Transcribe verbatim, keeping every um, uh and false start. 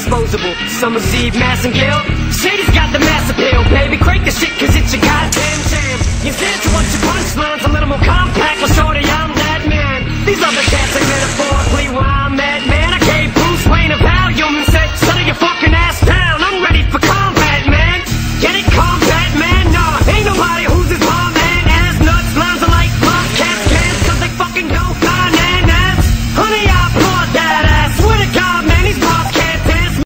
disposable. Summer's Eve, mass and kill. Shady's got the mass appeal, baby. Crank the shit, cause it's your goddamn jam. You said you want your punchlines a little more compact. Well, shorty, I'm that man. These other cats ain't metaphors.